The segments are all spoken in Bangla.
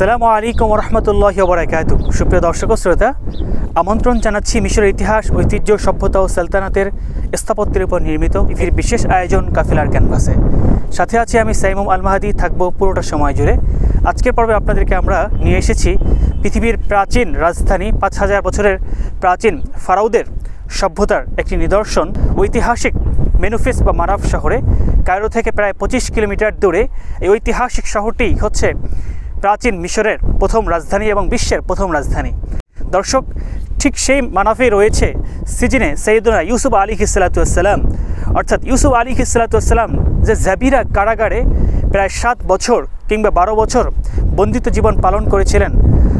আসসালামু আলাইকুম রহমতুল্লাহি ওয়া বারাকাতুহু। সুপ্রিয় দর্শক ও শ্রোতা, আমন্ত্রণ জানাচ্ছি মিশরের ইতিহাস, ঐতিহ্য, সভ্যতা ও সালতানাতের স্থাপত্যের উপর নির্মিত টিভির বিশেষ আয়োজন কাফিলার ক্যানভাসে। সাথে আছি আমি সাইমুম আল মাহাদি, থাকবো পুরোটা সময় জুড়ে। আজকের পর্বে আপনাদেরকে আমরা নিয়ে এসেছি পৃথিবীর প্রাচীন রাজধানী 5000 বছরের প্রাচীন ফারাওদের সভ্যতার একটি নিদর্শন ঐতিহাসিক মেনুফিস বা মারাফ শহরে। কায়রো থেকে প্রায় 25 কিলোমিটার দূরে এই ঐতিহাসিক শহরটি হচ্ছে প্রাচীন মিশরের প্রথম রাজধানী এবং বিশ্বের প্রথম রাজধানী। দর্শক, ঠিক সেই মানাফে রয়েছে সিজনে সৈয়দনা ইউসুফ আলাইহিসসালাম, অর্থাৎ ইউসুফ আলাইহিসসালাম যে জাবিরা কারাগারে প্রায় 7 বছর কিংবা 12 বছর বন্দিত জীবন পালন করেছিলেন,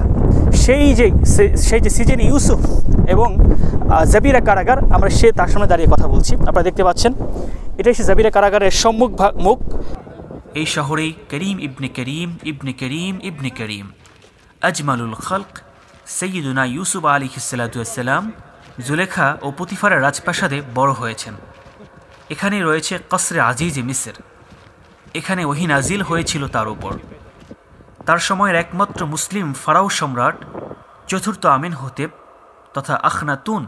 সেই যে সিজনে ইউসুফ এবং জাবিরা কারাগার, আমরা তার সামনে দাঁড়িয়ে কথা বলছি। আপনারা দেখতে পাচ্ছেন, এটাই সে জাবিরা কারাগারের মুখ। এই শহরেই করিম ইবনে করিম ইবনে করিম আজমালুল খলক সৈয়দুনা ইউসুফ আলাইহিসসালাম জুলেখা ও পুতিফারের রাজপ্রাসাদে বড় হয়েছেন। এখানে রয়েছে কসরে আজিজে মিসর। এখানে ওহী নাজিল হয়েছিল তার উপর। তার সময়ের একমাত্র মুসলিম ফারাও সম্রাট চতুর্থ আমেনহোতেপ তথা আখনাতুন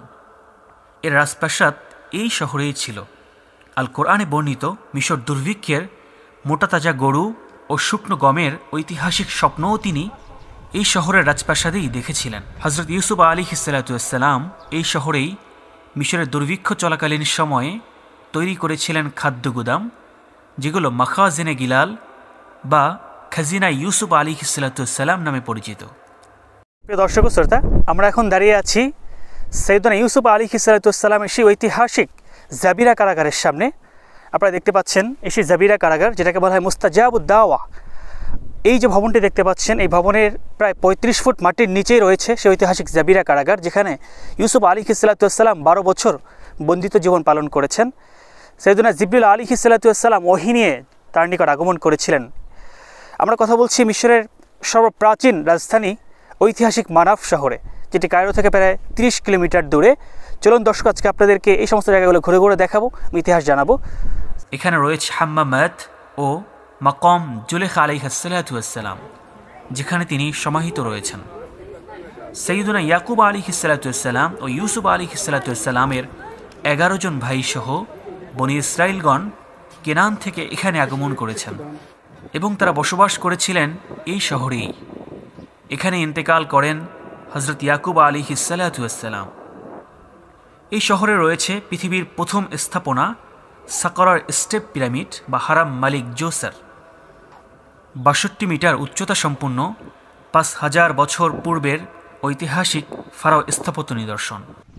এর রাজপ্রাসাদ এই শহরেই ছিল। আল কোরআনে বর্ণিত মিশর দুর্ভিক্ষের মোটাতাজা গরু ও শুকনো গমের ঐতিহাসিক স্বপ্নও তিনি এই শহরের রাজপ্রাসাদেই দেখেছিলেন। হজরত ইউসুফ আলাইহিসসালাম এই শহরেই মিশরের দুর্ভিক্ষ চলাকালীন সময়ে তৈরি করেছিলেন খাদ্য গুদাম, যেগুলো মাখাজিনে গিলাল বা খাজিনা ইউসুফ আলাইহিসসালাম নামে পরিচিত। প্রিয় দর্শক শ্রোতা, আমরা এখন দাঁড়িয়ে আছি সৈয়দনা ইউসুফ আলাইহিসসালামের সেই ঐতিহাসিক জাবিরা কারাগারের সামনে। আপনারা দেখতে পাচ্ছেন সেই জাবিরা কারাগার, যেটাকে বলা হয় মুস্তাজাবুদ দাওয়া। এই যে ভবনটি দেখতে পাচ্ছেন, এই ভবনের প্রায় 35 ফুট মাটির নিচেই রয়েছে সেই ঐতিহাসিক জাবিরা কারাগার, যেখানে ইউসুফ আলাইহিসসালাম 12 বছর বন্দিত জীবন পালন করেছেন। সৈয়দনা জিবরিল আলাইহিসসালাম ওহী নিয়ে তার নিকট আগমন করেছিলেন। আমরা কথা বলছি মিশরের সর্বপ্রাচীন রাজধানী ঐতিহাসিক মানাফ শহরে, যেটি কায়রো থেকে প্রায় 30 কিলোমিটার দূরে। চলুন দর্শক, আজকে আপনাদেরকে এই সমস্ত জায়গাগুলো ঘুরে ঘুরে দেখাবো, ইতিহাস জানাবো। এখানে রয়েছে হাম্মামাত ও মাকাম জুলেখা আলাইহিসসালাম, যেখানে তিনি সমাহিত রয়েছেন। সৈয়দনা ইয়াকুব আলাইহিসসালাম ও ইউসুফ আলাইহিসসালামের 11 জন ভাই সহ বনি ইসরাইলগণ কেনান থেকে এখানে আগমন করেছেন এবং তারা বসবাস করেছিলেন এই শহরেই। এখানে ইন্তেকাল করেন হজরত ইয়াকুব আলাইহিসসালাম। এই শহরে রয়েছে পৃথিবীর প্রথম স্থাপনা সাকরার স্টেপ পিরামিড বা হারাম মালিক জোসার, 62 মিটার উচ্চতা সম্পন্ন 5000 বছর পূর্বের ঐতিহাসিক ফারাও স্থাপত্য নিদর্শন।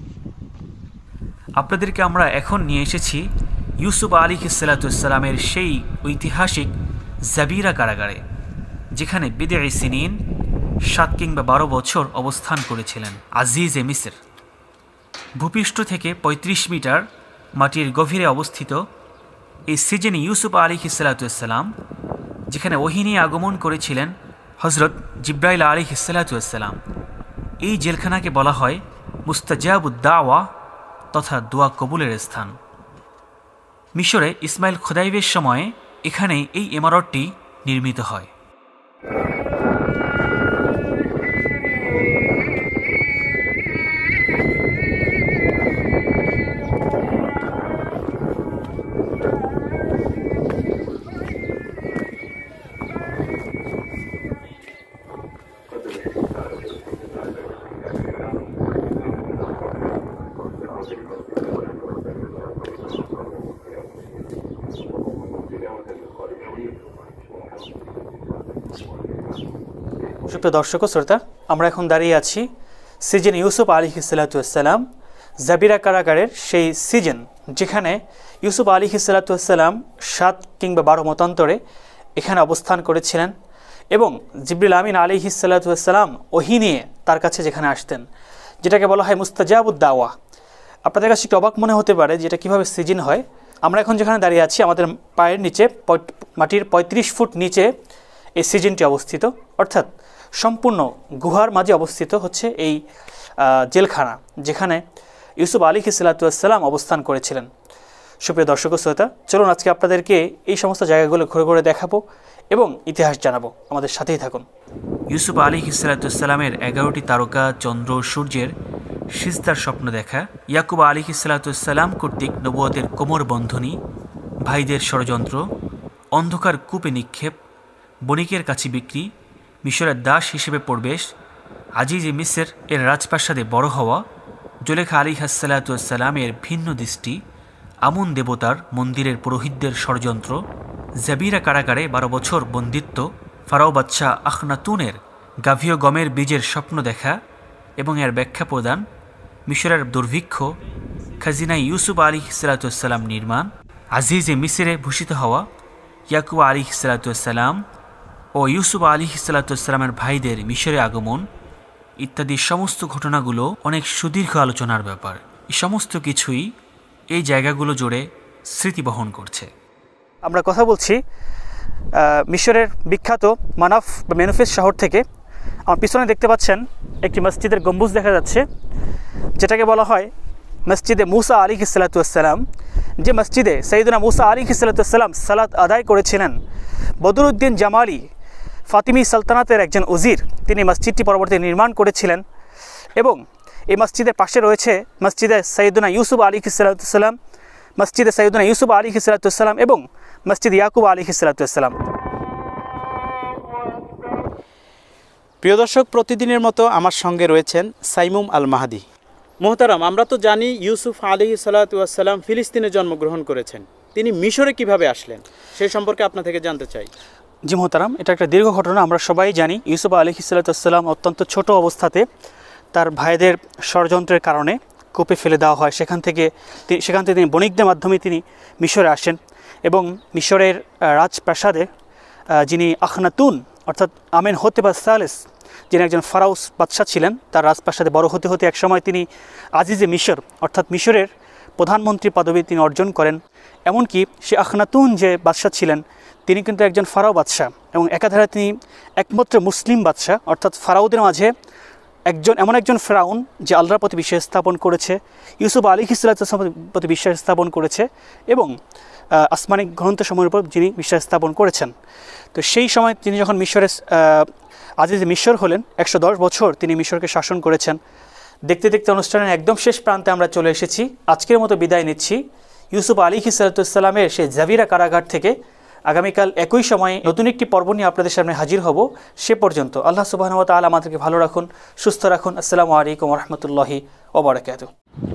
আপনাদেরকে আমরা এখন নিয়ে এসেছি ইউসুফ আলাইহিসসালামের সেই ঐতিহাসিক জাবিরা কারাগারে, যেখানে বিদে সিনিন 7 কিংবা 12 বছর অবস্থান করেছিলেন আজিজে মিসর। ভূপৃষ্ঠ থেকে 35 মিটার মাটির গভীরে অবস্থিত এই সিজনে ইউসুফ আলাইহিসসালাম, যেখানে ওহী নিয়ে আগমন করেছিলেন হজরত জিব্রাইল আলাইহিসসালাম, এই জেলখানাকে বলা হয় মুস্তাজাবুদ দাওয়া তথা দোয়া কবুলের স্থান। মিশরে ইসমাইল খোদাইবের সময়ে এখানে এই ইমারতটি নির্মিত হয়। সুপ্রিয় দর্শক ও শ্রোতা, আমরা এখন দাঁড়িয়ে আছি সিজন ইউসুফ আলাইহিসসালাম জাবিরা কারাগারের সেই সিজন, যেখানে ইউসুফ আলাইহিসসালাম 7 কিংবা 12 মতান্তরে এখানে অবস্থান করেছিলেন এবং জিবরিল আমিন আলাইহিসসালাম ওহী নিয়ে তার কাছে যেখানে আসতেন, যেটাকে বলা হয় মুস্তাজাবুদ দাওয়া। আপনাদের কাছে একটু অবাক মনে হতে পারে যে এটা কীভাবে সিজন হয়। আমরা এখন যেখানে দাঁড়িয়ে আছি, আমাদের পায়ের নিচে মাটির 35 ফুট নিচে এই সিজনটি অবস্থিত, অর্থাৎ সম্পূর্ণ গুহার মাঝে অবস্থিত হচ্ছে এই জেলখানা, যেখানে ইউসুফ আলাইহিসসালাম অবস্থান করেছিলেন। সুপ্রিয় দর্শক ও শ্রোতা, চলুন আজকে আপনাদেরকে এই সমস্ত জায়গাগুলো ঘুরে ঘুরে দেখাবো এবং ইতিহাস জানাবো। আমাদের সাথেই থাকুন। ইউসুফ আলিহিসাল্লামের 11টি তারকা চন্দ্র সূর্যের সিজদার স্বপ্ন দেখা, ইয়াকুব আলিহিসাল্লাম কর্তৃক নবুয়তের কোমর বন্ধনী, ভাইদের ষড়যন্ত্র, অন্ধকার কূপে নিক্ষেপ, বণিকের কাছে বিক্রি, মিশরের দাস হিসেবে প্রবেশ, আজিজ মিসর এর রাজপ্রাসাদে বড় হওয়া, জুলেখা আলিহাসাল্লামের ভিন্ন দৃষ্টি, আমুন দেবতার মন্দিরের পুরোহিতদের ষড়যন্ত্র, জাবিরা কারাগারে 12 বছর বন্দিত্ব, ফারাও বাদশাহ আখনাতুনের গাভীয় গমের বীজের স্বপ্ন দেখা এবং এর ব্যাখ্যা প্রদান, মিশরের দুর্ভিক্ষ, খাজিনা ইউসুফ আলিহিসাল্লাম নির্মাণ, আজিজে মিসরে ভূষিত হওয়া, ইয়াকুব আলিহিসাল্লাম ও ইউসুফ আলিহিসাল্লামের ভাইদের মিশরে আগমন ইত্যাদি সমস্ত ঘটনাগুলো অনেক সুদীর্ঘ আলোচনার ব্যাপার। এই সমস্ত কিছুই এই জায়গাগুলো জুড়ে স্মৃতি বহন করছে। আমরা কথা বলছি মিশরের বিখ্যাত মানাফ বা মেনুফিস শহর থেকে। আমার পিছনে দেখতে পাচ্ছেন একটি মসজিদের গম্বুজ দেখা যাচ্ছে, যেটাকে বলা হয় মসজিদে মুসা আলিহিসাল্লাম, যে মসজিদে সৈয়দনা মুসা আলিহিসাল্লাম সালাত আদায় করেছিলেন। বদরুদ্দিন জামালি ফাতিমি সালতানাতের একজন উজির, তিনি মসজিদটি পরবর্তী নির্মাণ করেছিলেন। এবং এই মসজিদের পাশে রয়েছে মসজিদে সৈয়দনা ইউসুফ আলিহিসাল্লাম, মসজিদে সৈয়দনা ইউসুফ আলিহিসাল্লাম এবং মসজিদ ইয়াকুব আলিহিসাল্লাম। প্রিয় দর্শক, প্রতিদিনের মতো আমার সঙ্গে রয়েছেন সাইমুম আল মাহাদি। মোহতারাম, আমরা তো জানি ইউসুফ আলিহিসাল্লাম ফিলিস্তিনে জন্মগ্রহণ করেছেন। তিনি মিশরে কিভাবে আসলেন সেই সম্পর্কে আপনার থেকে জানতে চাই। জি মোহতারাম, এটা একটা দীর্ঘ ঘটনা। আমরা সবাই জানি ইউসুফ আলিহিসাল্লাম অত্যন্ত ছোট অবস্থাতে তার ভাইদের ষড়যন্ত্রের কারণে কূপে ফেলে দেওয়া হয়। সেখান থেকে তিনি বণিকদের মাধ্যমে তিনি মিশরে আসেন এবং মিশরের রাজপ্রাসাদে যিনি আখনাতুন অর্থাৎ আমেন হোতেবা সালেস, যিনি একজন ফারাউস বাদশাহ ছিলেন, তার রাজপ্রাসাদে বড় হতে হতে একসময় তিনি আজিজে মিশর অর্থাৎ মিশরের প্রধানমন্ত্রী পদবি তিনি অর্জন করেন। এমনকি সে আখনাতুন যে বাদশাহ ছিলেন তিনি কিন্তু একজন ফারাও বাদশাহ এবং একাধারে তিনি একমাত্র মুসলিম বাদশাহ, অর্থাৎ ফারাউদের মাঝে এমন একজন ফেরাউন যে আল্লাহর প্রতি বিশ্বাস স্থাপন করেছে, ইউসুফ আলিহিসাল্লামের প্রতি বিশ্বাস স্থাপন করেছে এবং আসমানিক গ্রন্থসমূহের উপর যিনি বিশ্বাস স্থাপন করেছেন। তো সেই সময় তিনি যখন মিশরের আজিজ মিশর হলেন, 110 বছর তিনি মিশরকে শাসন করেছেন। দেখতে দেখতে অনুষ্ঠানের একদম শেষ প্রান্তে আমরা চলে এসেছি। আজকের মতো বিদায় নিচ্ছি ইউসুফ আলিহিসাল্লামের সেই জাবিরা কারাগার থেকে। আগামীকাল একই সময়ে নতুন একটি পর্ব নিয়ে আপনাদের সামনে হাজির হব। সে পর্যন্ত আল্লাহ সুবহানাহু ওয়া তাআলা আমাদেরকে ভালো রাখুন, সুস্থ রাখুন। আসসালামু আলাইকুম ওয়া রাহমাতুল্লাহি ওয়া বারাকাতুহু।